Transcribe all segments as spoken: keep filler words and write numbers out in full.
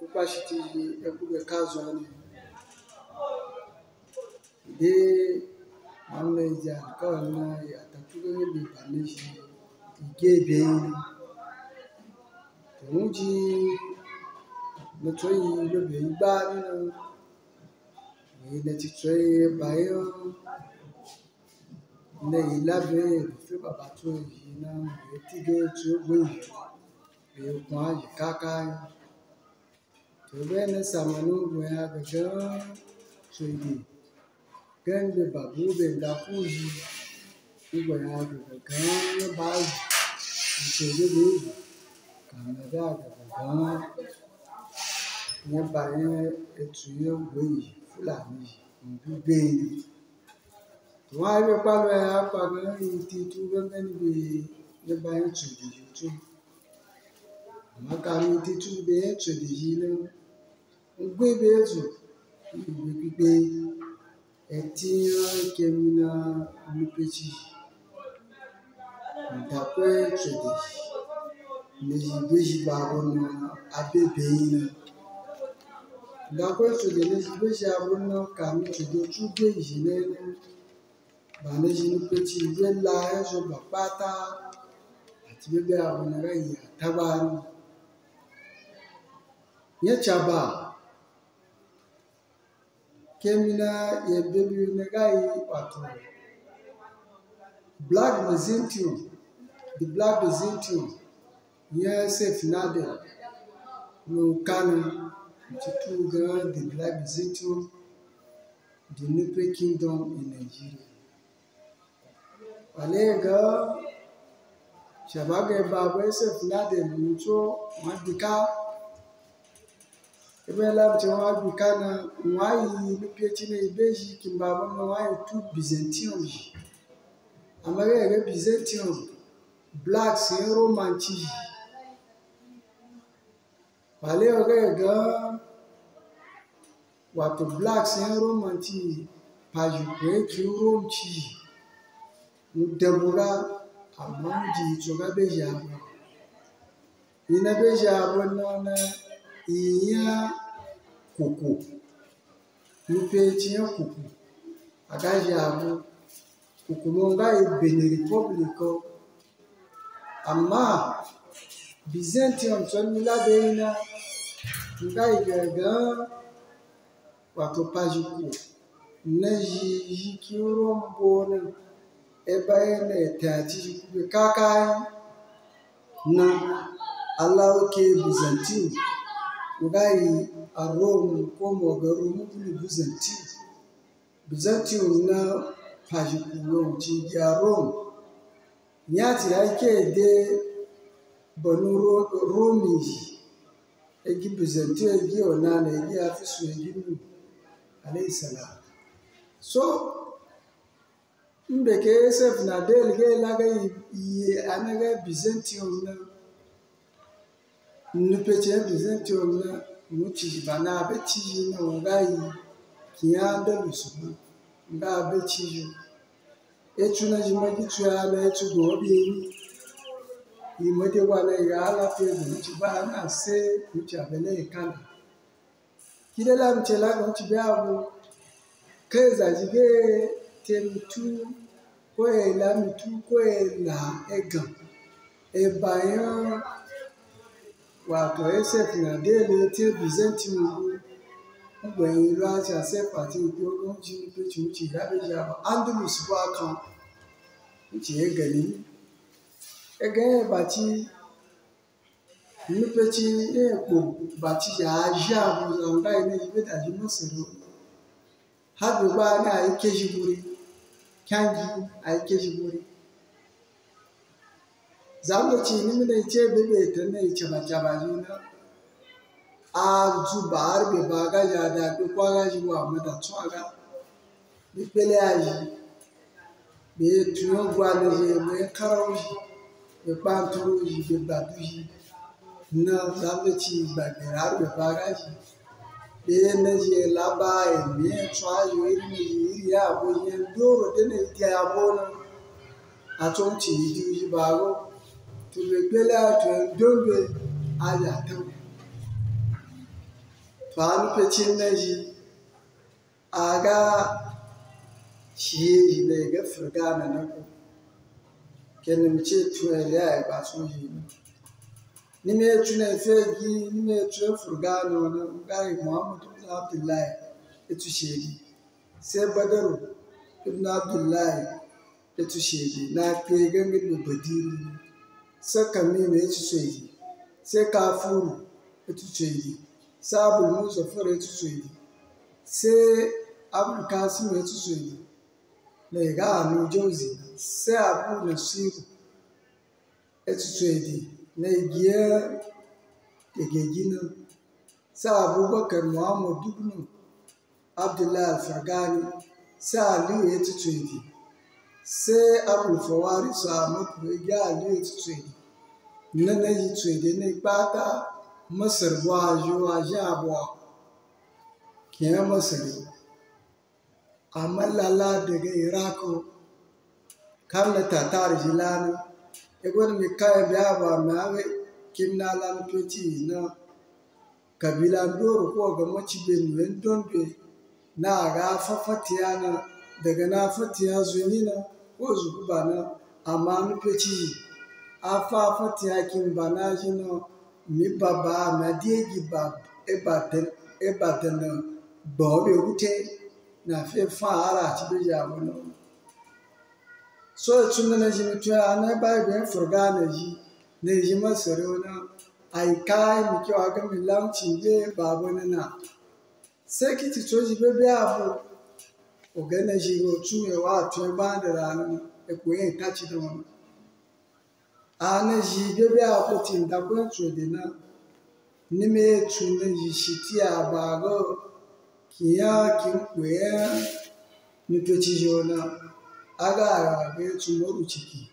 Kupashiti ekube kazwani de amneja kana ya tatuga ni banishi igebe muji notoi lobe ibani ni titwe bayo ne ilabe fi baba to yina etige tu gbe e kwa kaka to bene samanu gwe agaga chidi gende babu be ndakuji gwe agaga kan ba chidi be kan da agaga ne ba ye etuye gwe fulani ngbe wa le pa le apa gan ti tu gan be le ba ye chidi tu maka mi ti tu be chidi yile ngbe be zu ngbe eti kemina lupechi ndakwe chidi ni beji ba bono abebe ina ndakwe chidi ni beji abono ka mi chidi tu be yile ba ne ji lupechi be la ezo ba pata ati bebe abono ga ya tabani ye chaba kemina ye bebi negai pato black byzantium the black byzantium ye se finade no kanu tituga the black byzantium the Nupe kingdom in Nigeria alega shabaga baba se finade mucho madika ebela mtewa bikana mwai lupietine ibeji kimbaba mwai tu byzantium amare ere byzantium black se romanchi wale orega wato black se romanchi pajukwe ki romchi mudabura amanji choga beja ina beja bona iya koko nupe tiya koko agaji abu koko monga e Benin Republic amma Byzantium sonila beina nga igaga wato pajuko neji yikirombo ebayene tati kube kakai na Allah ke Byzantium ngai a Rome como ga Rome kuli Byzantium Byzantium na pajikulo ci ya Rome nyati yake de banu Rome egi Byzantium egi onana egi afisu egi nu alayhi salam so mbeke sef na del ge laga yi anaga Byzantium na nupeche Byzantium na muchi bana beti na ngai kianda lusubu nga beti etuna jimagi tuala etu gobi imode wala ya ala pe muchi bana se muchi abele kana kilela mchela muchi babu keza jige temtu ko ela mitu ko ela egan ebayan wato esef na dele ti Byzantium ngbeyin lo ati asef ati ogun ji pe ti uchi gabeja Andalus bo akan uchi egani ege bati Nupe ti epo bati ya aja bo nga ine ibe daji mosero hadu ba na ikejiburi kangi aikejiburi zambo chi ni mine che bebe tene chaba chaba jina a zubar be baga jada ko kwaga jiwa mata tsaga bi pele aji be tuyo gwale je be karawji be panturu be baduji na zambo chi bagera be baga ji be ne je laba e me twa yo ni iri ya bo je ndoro dene ti abona atonchi ji bago to be gbele ato dombe aya to ba nufe cin na ji a ga shi ji ne ga firga na na ku kenan ce tuwa ya ba su ji ni me tuna fegi ni me tuna firga na na ga Muhammadu ibn Abdullahi etu shedi sai Badaru ibn Abdullahi etu shedi na ke gangan da Badiri sai Kamina etu shedi sai Kafuru etu shedi sai Abul Muzaffar etu shedi sai Abul Kasim etu shedi na ga Anu Jauzi sai Abu Nasiru etu shedi na igiya gina sai Abubakar Muhammad ibn Abdullahi Al-Fargani sai Aliyu ya tutuidi sai Abul Fawaris Ahmad ya Aliyu ya tutuidi na na yi tutuidi na ipata Masar buwa juwa jabuwa kiyan Masari amma lala daga Irako kam na tatar jilani egwani mai kaya biya ba mai kimna lan peti na kabila doro ko ga maci benuen donbe na ga fafatiya na daga na fatiya zuni na ko zuba na amma mu peti a fafatiya kin bana ji na mi baba na diegi bab e baden e baden na bo be ute na fe fa ara ti be ya wono so tun na ji mutu ana ba be furga na ji ne ji masaro na ai kai mi kyo aga mi lamci be babo na na sai kiti toji bebe abu ogana ji go tu e wa tu e ba da ran e ko yin tachi da wani ana ji bebe abu tin da ko tu de na ni me tu na ji shiti aba go kiya kin ko ya ni to ci jona aga ara be tu moru ciki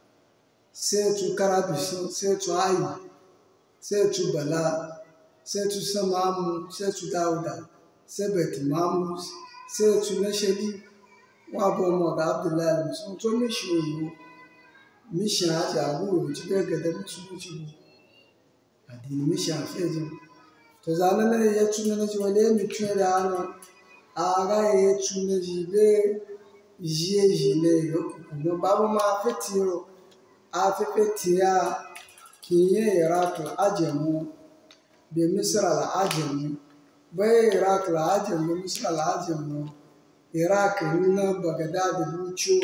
sai tu karabiso sai tu ayi sai tu bala sai tu samamu sai tu dauda sai beti mamu sai tu na shedi wa bo mo ga Abdullahi so to mi shi mi sha ja bu ti be ga da mi su ci adini mi sha feje to zanan ne ya tuna na ji wale mi tuna da ana aga ya tuna ji be jiye ji ne yo ku no babu ma fetiyo a fefetiya kinye Iraq ajemu be Misra la ajemu bai Iraq la ajemu Misra la ajemu Iraq na Baghdad bucho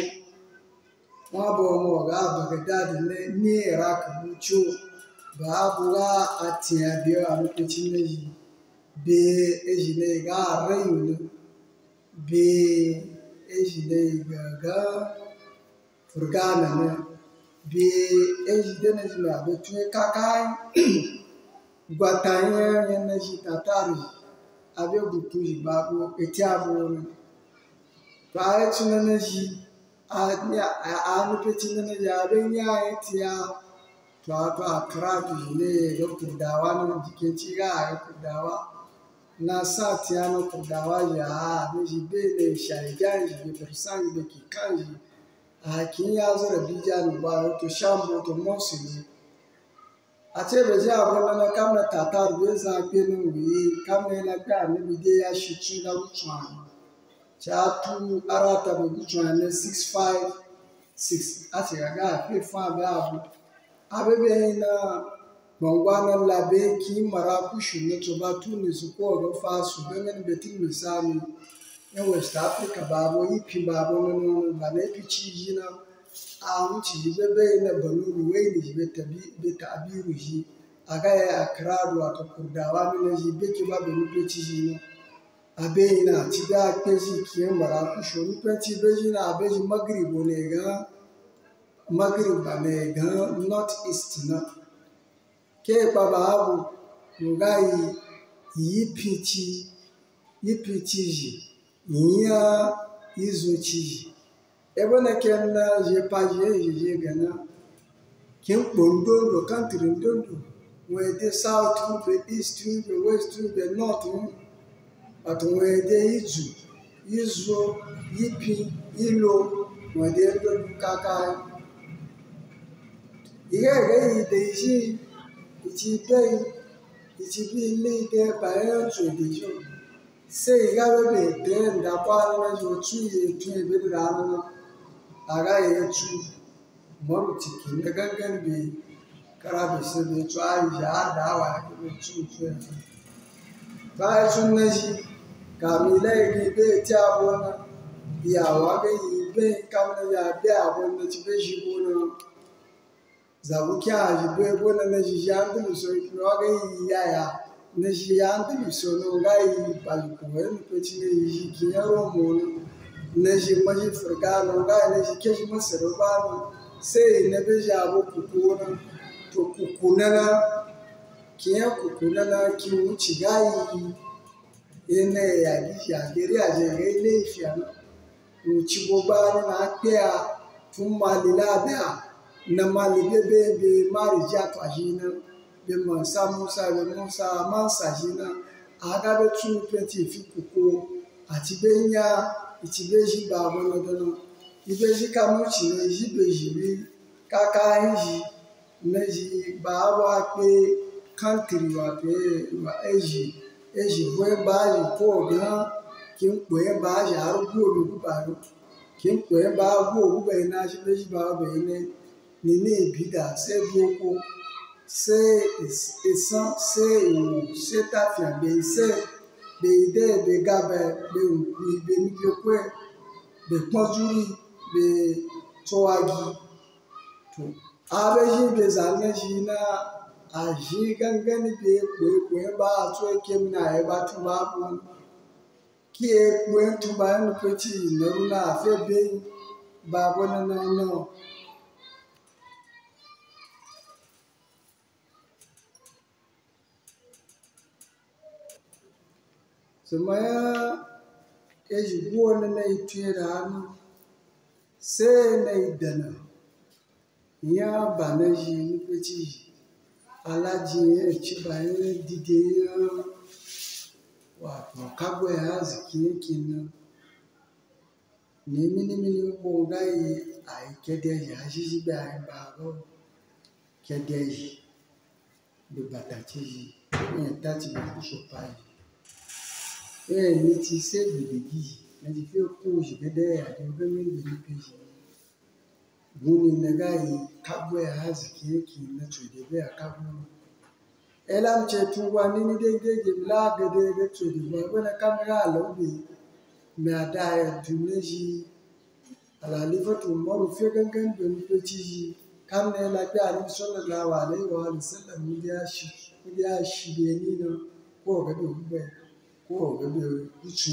wa bo mo ga Baghdad ne ni Iraq bucho ba buga atia biyo a lokacin ne ji be eji ne ga rayu be eji ne ga ga furgana ne be eji de ne ji na be tuye kakai gwatanye yana ji tatari abe butu ji babu eti abu to a ci na ji a a nufe ci na ji abin ya eti ya to a to a karatu ne ga kurdawa na jikin ci ga a kurdawa na sa tiya na kurdawa ya ne ji be ne sharijan ji be bursan ji ki kan ji a kin ya zura bijan ba to shambo to mosili a ce bai ji abin na kamar tatar bai zaɓe nan wuyi kamar na ga na bide ya shi ci na rutuwa ta tu arata bai rutuwa na six five six a ce ga ga fi fa bai abu abebe na bangwanan labe ki mara kushu na tuba tuni su ko ga fasu don ganin betin misali yan west africa babu yi fi babu na nono ba na fi ci na a wuce bebe na banuru wai ne be tabi be tabiru shi aga ya akradu wato kurdawa ne ji be ki ba be nupe ci shi no abe ina ci da ke ji kiyan mara ku sho nupe ci be ji na abe ji maghrib ne ga maghrib ba ne ga north east na ke pa ba abu no ga yi yi pichi yi pichi ji ya izo ci ji ebe na ken na je pa je je gana kin bondo do country dondo we the south to the east to the west to the north but we the izu izo yipi ilo we the do kaka ige ge de ji ji pe ichi bi le de ba e chu de jo se ga be de nda kwa na jo chu ye chu be da na aga ye chu moru tiki na gangan be kara be se be chu a ya da wa be chu chu ba chu na ji ka mi le ge be ti a bo na ya wa be yi be kam na ya be a bo na ti be ji bo na zabu kya ji be bo na na ji ya ndu so ki wa ge yi ya ya na ji ya ndu so no ga yi pa ko e no pe ti ne ji ki ya ro mo na ji ma ji furga no ga na ji ke ji ma se ro ba no sai na be ja bo kuku na to kuku na na ki ya kuku na na ki mu ci ga yi ene ya gi ya gere a je ge le fi ana mu ci bo ba na pe a tun ma li la be a na ma li be be be ma ri ja to ji na be ma sa mu sa be mu sa ma sa ji na aga be tu twenty fi kuku àti be nya iti be ji ba bo na do no ibe ji ka mu ci ne ji be ji ri kaka ji ne ji ba wa pe country wa pe wa eji eji bo ba ji ko ga ki n pe ba ja ru bu ru ba ru ki n pe ba bu ru be na ji be ji ba be ne ni ni bi da se bi ko se esan se iwo se ta fi be se be ide be ga be be u be mi bi ko be pọ́njúrí be tọ́wági to abeji be zanne shi na a shi gangani be kwekwe ba a tso ke mina ya ba tu ba bu ki e kwe tu ba nu peti na runa fe be ba bo na na no semaya eji buwa na na ituye da hannu sai na idana ya ba na ji nufaci alaji ya ci bayan dide ya wato kagwa ya ziki yake nan nemi nemi ne ko gaye a yi kedeji a shi shi bayan bago kedeji da bataci ji ya taci ba ku so fayi eh ni ti se gbedegi na ti fi ku shi gede ya de ga min da ke shi guni na gayi kagwa ya haziki yake na tsode be a kagwa elam ce tuwa ni ni de de ge la de de de tsode ba bana kamera lobi me ada ya duneji ala lifatu maru fi gangan da ni ci kam ne la ga ni sallallahu alaihi wa sallam ni ya shi ni ya shi be ni na ko ga do be ko ga do kuci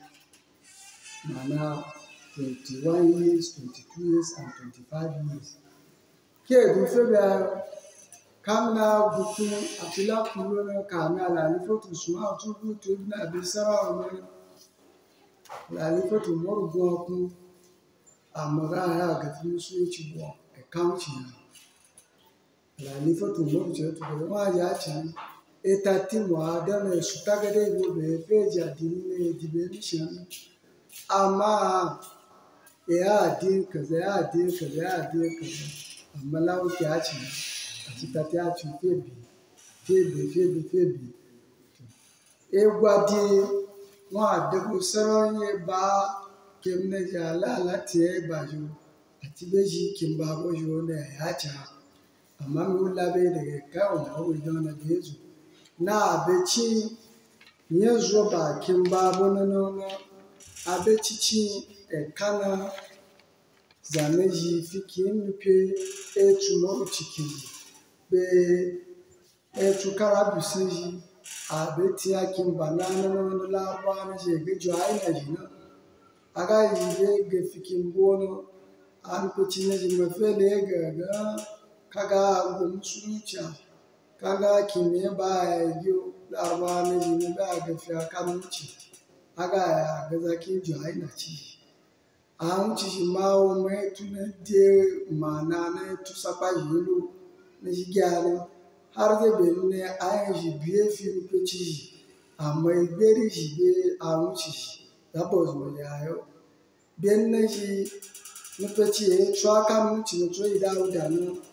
mana twenty-one years, twenty-two years, and twenty-five years. Ke du fe ba kamna buku atila kulo na kame ala ni foto suma tu bu tu na bi sara o na la ni foto moro go ku amara ya ga ti su chi bo e kaunti na la ni foto moro je tu bo wa ya chi e ta ti mo ada na su ta ga de bo be pe ja di ne di be ni shan amma ya di kaza ya di kaza ya di kaza amma lawo ki a ci a ci ta ta ci febi febi febi febi e gwadi wọn àdékù sọ̀rọ̀ yẹn bá kemneja lalati e bajo àti beji kimba bojo na ya ca amma mi wula be daga kawo na wuri don na bezu na abeci nye zo ba kimba bono no abeci ci e kana zaneji fikin pe e tumo chiki be e tukara bisiji abeti akimba na no no la ba na je ge jo ai na jina aga yi ge fikin bono an ko ci ne ji mafele ga ga kaga go musucha kaga kimye ba yo la ba na ji ne ba ga fi aka muci aga ya ga zakin jo ai na ci an ci shi mawo mai tuna de mana na tu sapa yulu na ji gyara har da ben ne ayan ji biye fi ko ci amma iberi ji be an ci da boz mo yayo ben na ji na to ci e twa ka mu ci no to ida u da no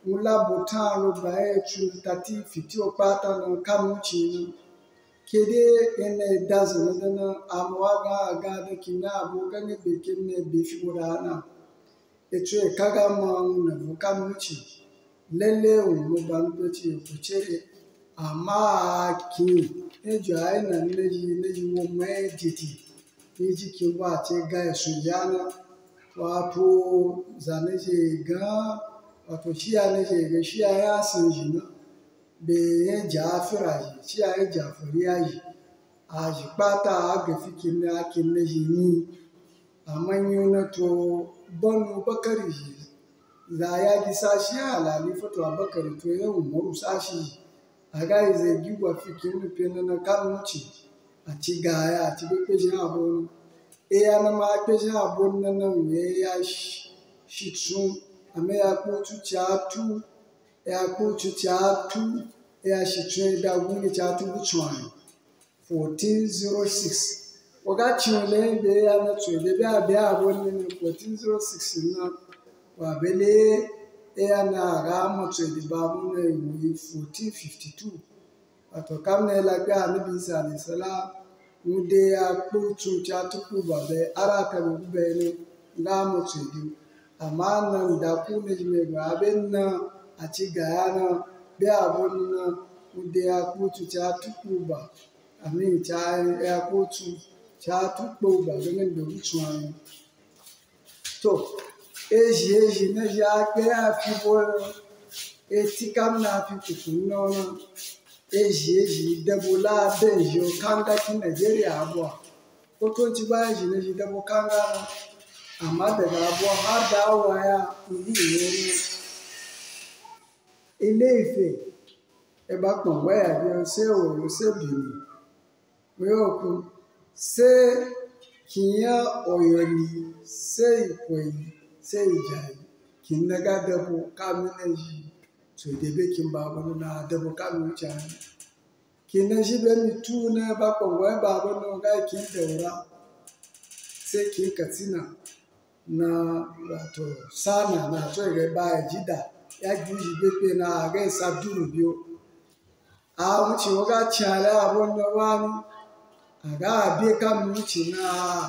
mula botan lo ba e chu tati fiti o pata no kamuchi no kede ene dazo na na amwaga ga da kina abu ga ne be kinne be fi murana e chu e kaga ma na bu kamuchi lele o lo ba ndo ti ko chere ama ki e jo ai na ne ji ne ji wo me jiti ni ji ki wa ce ga su jana wato zane je ga wato shiya ne je ga shiya ya san ji na be ya jafira ji shiya ya jafiri ya ji a ji pata a ga fikin na akin na ji ni a manyo na to banu bakari ji za ya gi sashi ya alali fato a bakari to ya umaru sashi a ga zai giwa fikin nufin na kamuci a ci gaya a ci bekejin abu eya na ma bekejin abu na nan ya shi tun amma ya kutu chatu ya kutu chatu ya shi tun da gungi chatu buchwani fourteen oh six wakati ule be ya na tswe be abia abu ne fourteen oh six na wa bele eya na ga mo tswe di babu ne fourteen fifty-two wato kamne la ga nabi sallallahu alaihi wasallam mude ya kutu chatu kuba be araka be ne ga mo tswe di amma nan da ku ne me ga ben na a ci gaya na be abun na mude ya kutu chatu kuba ami cha ya kutu chatu kuba ganin da wucewa to eji eji na ya ke a fi bo eti kam na fi kuku no no eji eji debola bejo kanga ki Nigeria abo ko to ti ba eji na ji debo kanga amma daga abo har da waya ibi ne Ilé Ifẹ̀ e ba pon waya bi o se o o se Benin we o ku se kiya oyoli se Ikoyi se Ìjàyè kin na ga dabo kamin ji so de be kin ba ba na dabo kamin cha kin na ji be mi tu na ba pon waya ba ba no ga kin daura se kin Katsina na wato sana na so ga ba jida ya juji bepe na ga sa duru biyo a wuce waga chala abun da wani aga be kam wuce na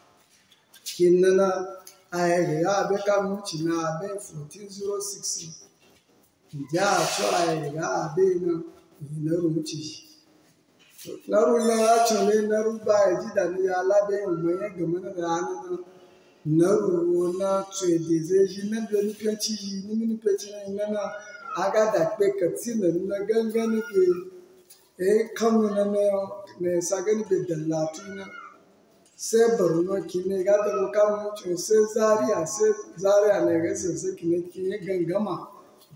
kinna ai ga be kam wuce na be fourteen oh six ja so ai ga be na na wuce na ru na ya chole na ru ba ji da ni ala be mu ya ga mana da na na ru na tse de ze ji na be ni kanci ji ni ni peci na na aga da pe Katsina na gangani ke e kan na ne ne sagani be dallatu na sai Borno kine ga da kan mu sai Zaria sai Zaria ne ga sai kine kine gangama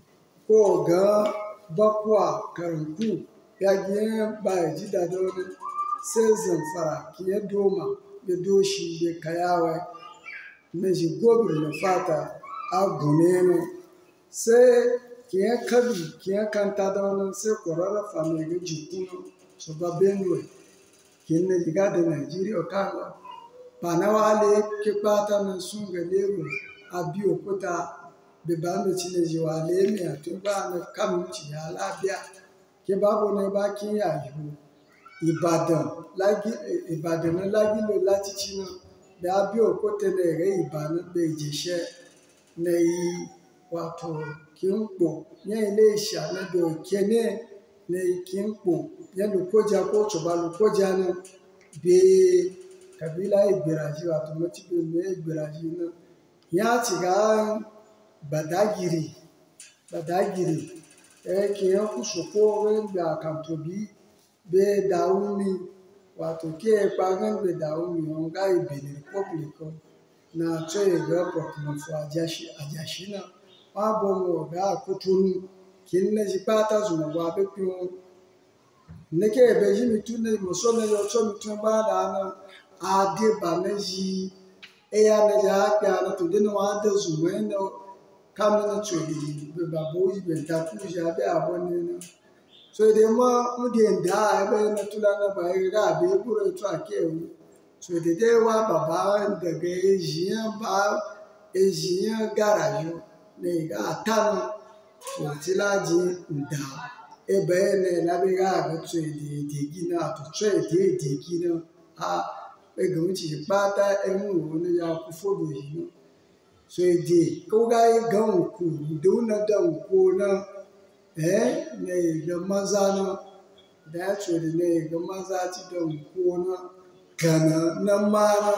ko ga bakwa karanku ya gi ba ji da do sai Zamfara kine doma be doshi be kayawa na ji gobir na fata a guneno sai kiyan kabi kiyan kanta da wani sai kwararra fami ga jikuno su ba benue kiyan na jiga da nigeria kanga ba na wale ke bata na sun ga lagos a biyo kuta da ba mu ci ne ji wale ne a tun ba na kamuci ya labiya ke babu ne ba kin ya yi ibadan lagi ibadan na lagi lo lati ci na da biyo kuta ne ga ibadan da ijese na yi wato kinpo ya ile isha na do kene na kinpo ya lukoja ko choba lukoja na be kabila ibiraji wato mutibe me ibiraji na ya ciga badagiri badagiri e ke ya kusoko we da kantobi be dauni wato ke pagan be dauni on ga Benin Republic na tsoye ga Burkina Faso ajashi ajashi na abo ga kutunu kin na jipata zuma wa be pio neke be jimi tune mo so me yo so mi tun ba da na ade ba na ji e ya na ja ka na to de no ade zuma no kam na tsodi be ba bo yi be ta fu ja be abo ne na so de ma mu de nda be na tula na ba ga be buru to akewu so de de wa baba daga ejiyan ba ejiyan garajo ne ga tanu so ti laji nda ebe ne na be ga ga tsoe de de gina to tsoe de de gina a ega mu ci pata emu wo ne ya ku fodo yi no so de ko ga ga ku do na da ku na eh ne ga maza na da tsoe de ne ga maza ti da ku na kana na ma na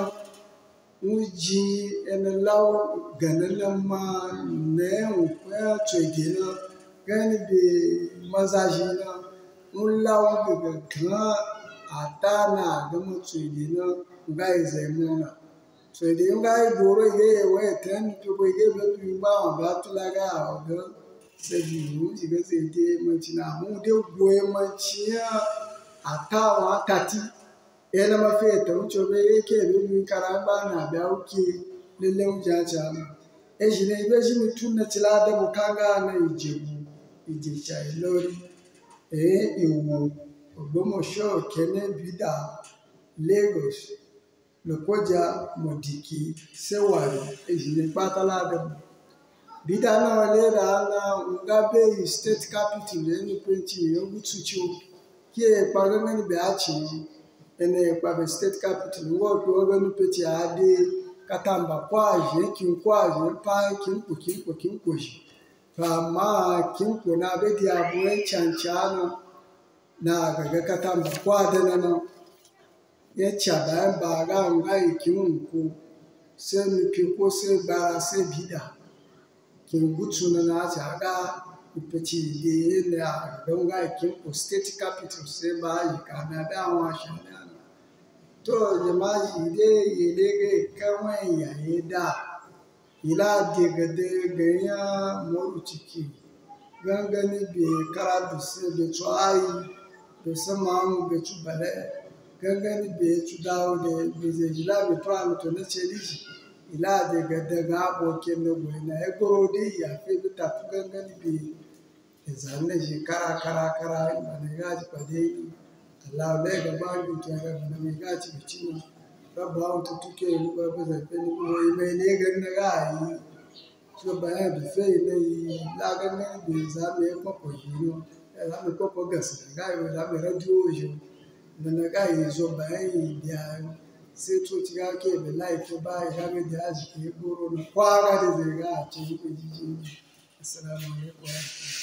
uji ene law gana na ma ne u kwa tsoe de na gani be maza shi na mun law ga ga ata na ga mu tsoe de na ga zai mu na tsoe de ga doro ge we ten to bo ge be bi ba ba tu la ga ga se bi mu ji ga se de mu ci na mu de go e ma ci ata wa kati ele ma fe to cho be ke be bi karamba na ba uki lele u ja ja e ji ne be ji mu tun na ci la da bu kanga na ijebu ijecha ilori e iwo Ògbómọ̀ṣọ́ kene bida Lagos Lokoja Modiki Sewari ejile patala de bida na le da na ngabe state capital ni penti yogutuchu ki e pagame ni be achi ene pa state capital wo ko go ni penti ade katamba kwaje kin kwaje pa kin ku kin ku kin ku shi ma kin ku na be dia buen chanchana na gaga katamba kwa da na ya chaba ba ga nga ikin ku se mi pi ko se ba se bida kin gutu na na ta ga ipeti de na ga nga ikin ku state capital se ba yi ka na da wa sha na to jama'i de yele ga kawai ya da ila de ga de ga ya mo ciki gangani be karatu se be tsoai da sama mu be tu bale gangani be tu dawo da be zejila be to an to na cheliji ila de ga daga abokin na goyina ya goro de ya fe bi ta tu gangani be da zanne ji kara kara kara ba ne gaji ba dai Allah le ga ba ni to ga ba ne gaji bi cin rabba on to tuke ni ba ba zai ni ko me ne ga na ga yi so ba ya bi fe ne la ga ne be za me ko ko yi no la me ko ko gas ga yo la me radio yo na na ga yi so ba yi ya se to ti ga ke be lai to ba ga me da ji ke goro no kwa ga de ga ci ko ji ji assalamu alaikum.